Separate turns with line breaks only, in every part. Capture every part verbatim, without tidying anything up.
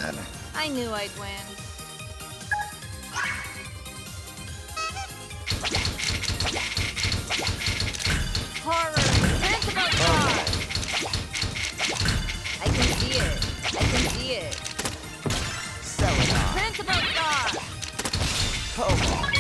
bad.
I knew I'd win. Horror! Principal star! I can see it. I can see it.
Sell it off.
Principal star!
Cobalt.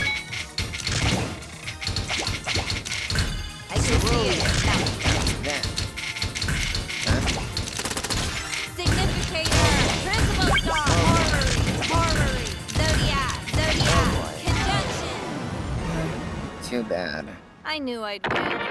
I can see it. Now,
Then. Huh?
significator! Principal star! Horror! Horror! Zodiac! Zodiac! Conjunction!
Too bad.
I knew I'd win.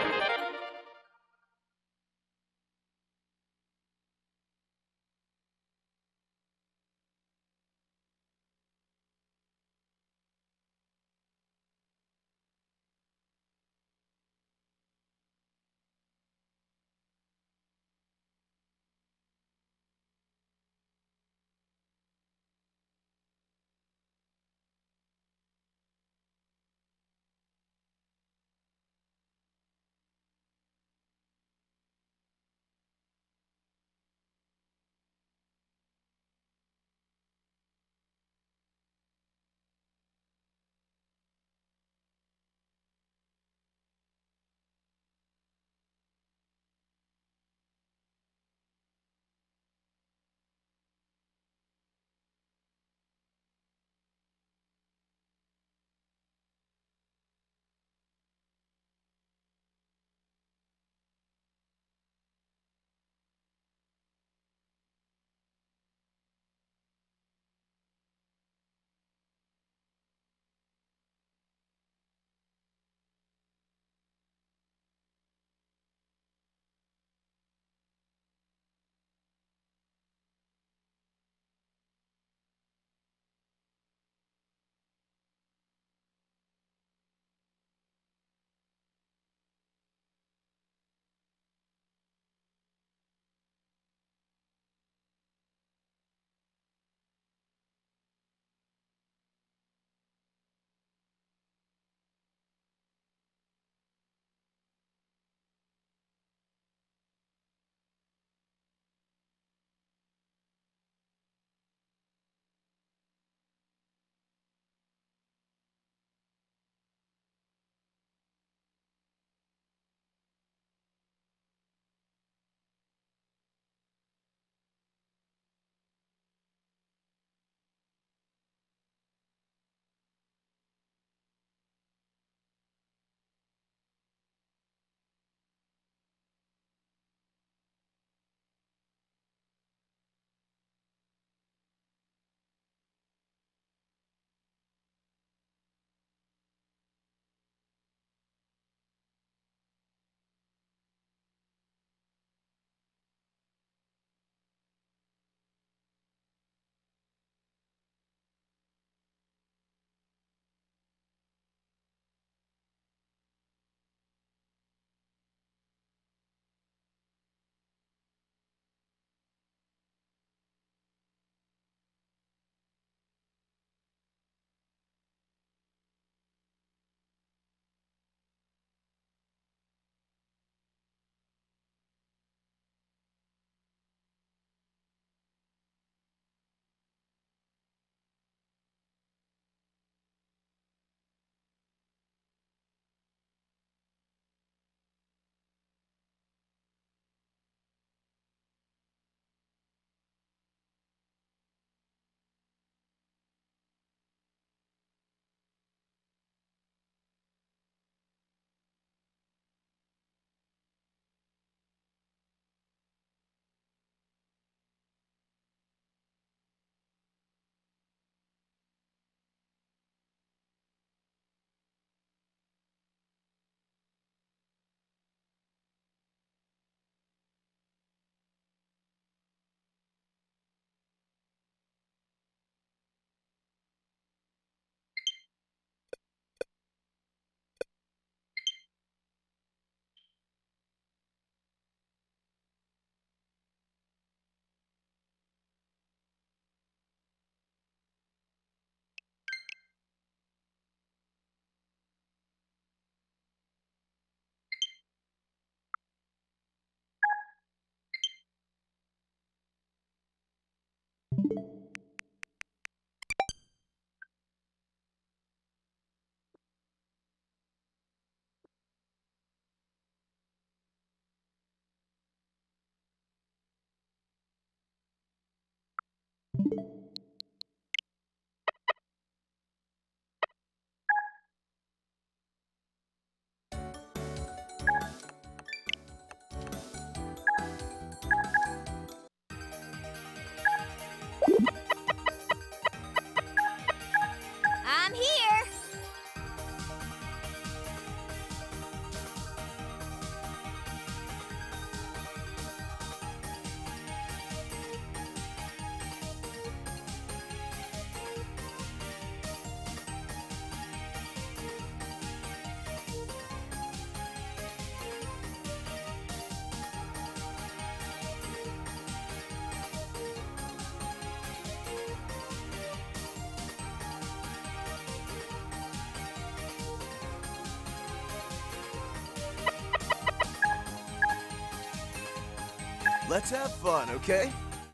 Let's have fun, okay?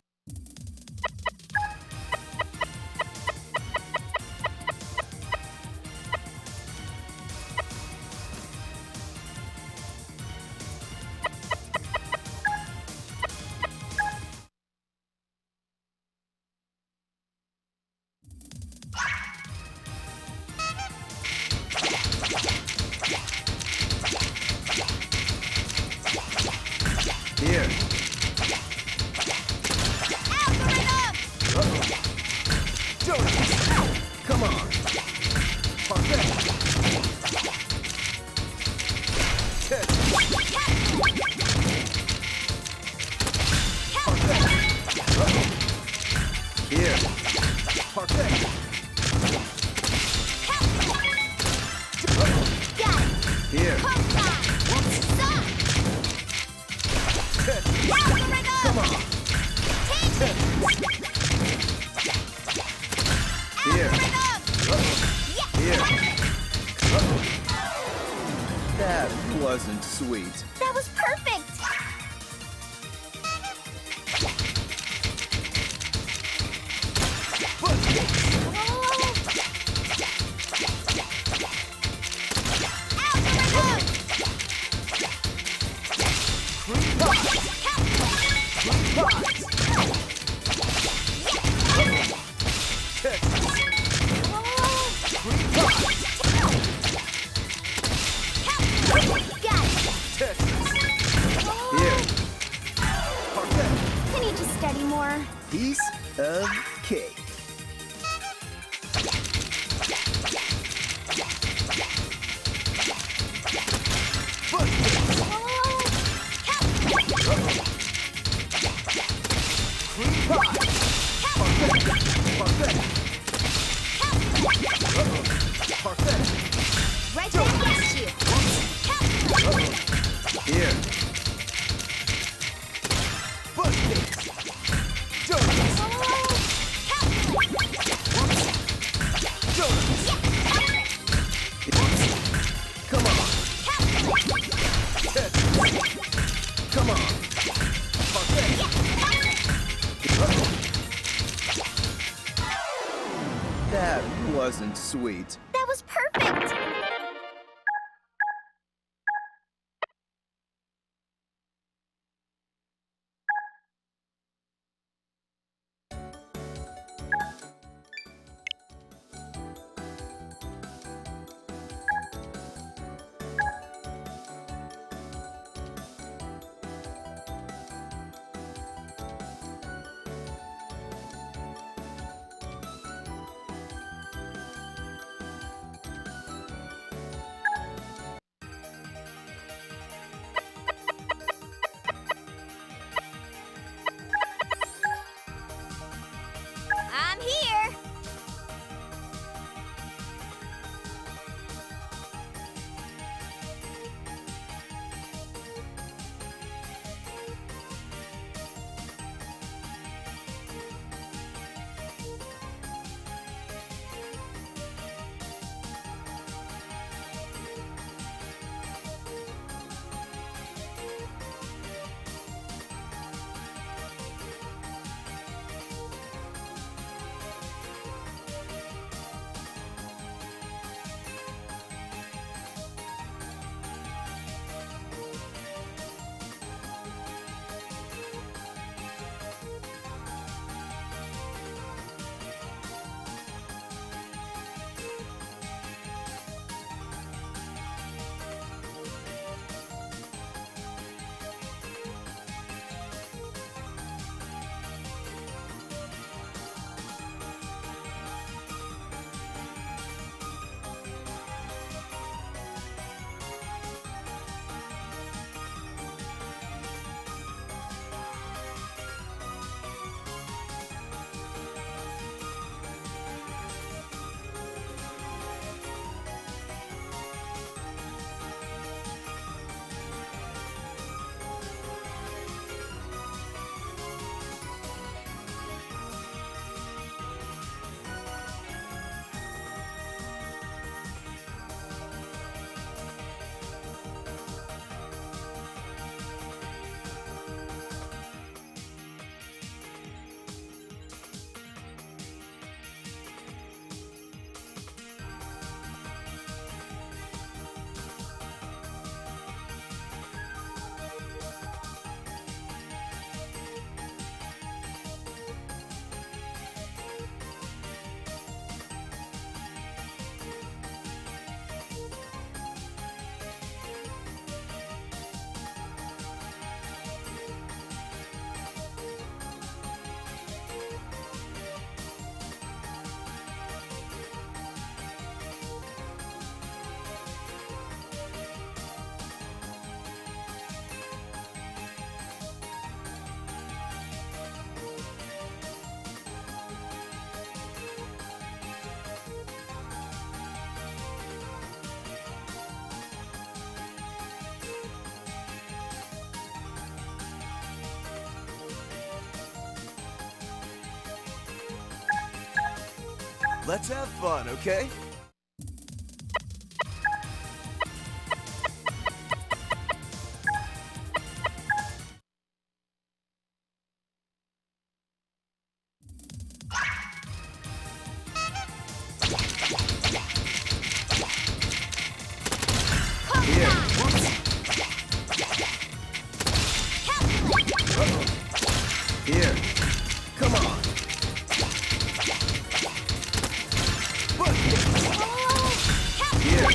Here. Uh-oh. Donuts. Come on. Parfait. Catch. Parfait. Uh-oh. Here. Parfait. Uh-oh. Here. Come on. Here. Uh-oh. Here. Uh-oh. That wasn't sweet.
That was perfect. Can you just study more?
Piece of cake.
Right there against you.
Here. Donuts. Donuts. Come on. Come on. That wasn't sweet.
That was perfect.
Let's have fun, okay? Here. Here. Come on. Here.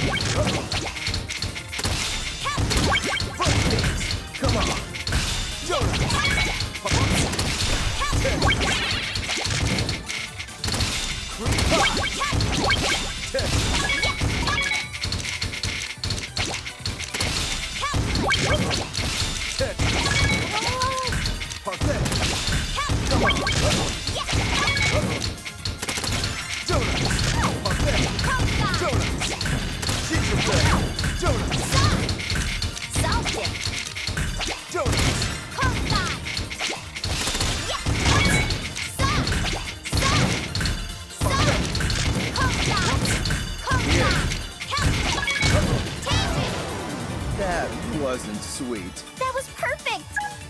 Come on. That wasn't sweet.
That was perfect.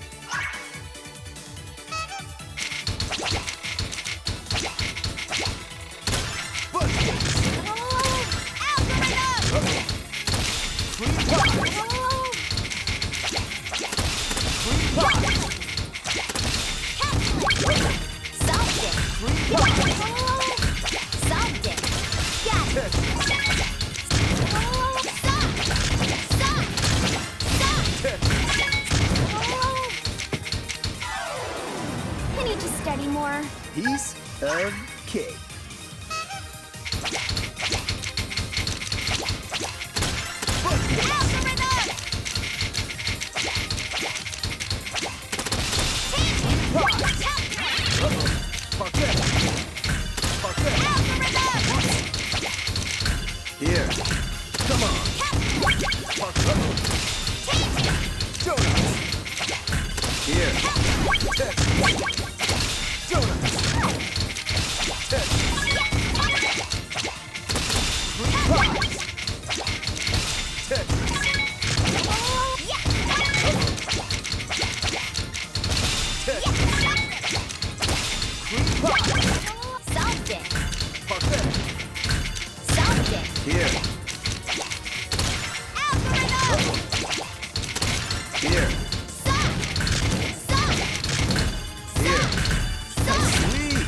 Can you just study more?
Piece of cake. Here. Come on. Here. Here. Here. Here. Sweet.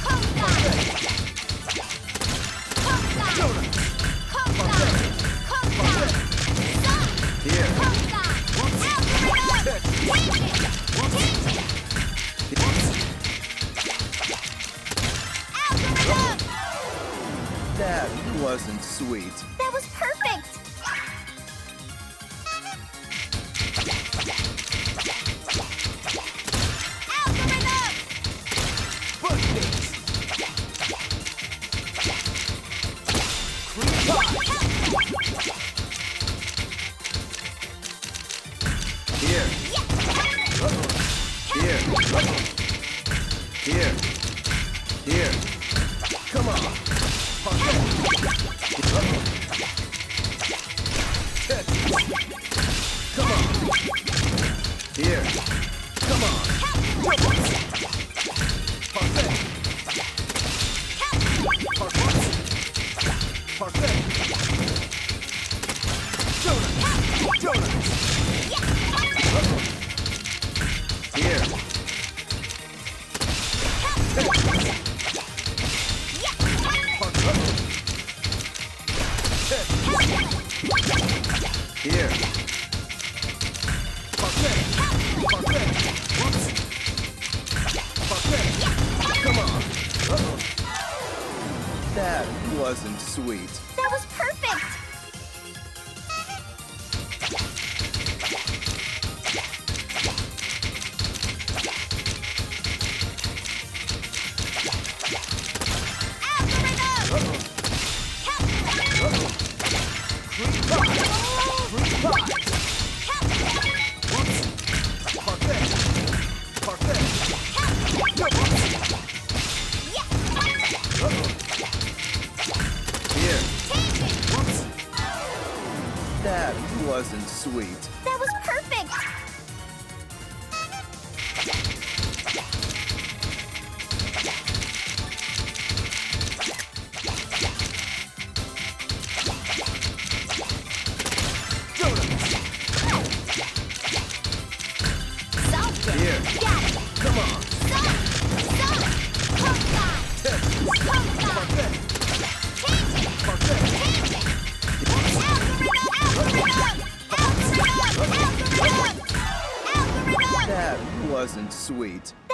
Here. That wasn't sweet.
That was perfect.
Here. Here. Here. Here. Come on. Come on. Here. Come on. Donuts. Here. Here. Come on. Uh-oh. That wasn't sweet.
That was perfect.
wasn't sweet.
That was perfect!
Here.
Got it!
Come on.
Stop! Stop! Pump that! Pump that! Take it! Take it! Algorithm! Algorithm! Algorithm! Algorithm!
That wasn't sweet.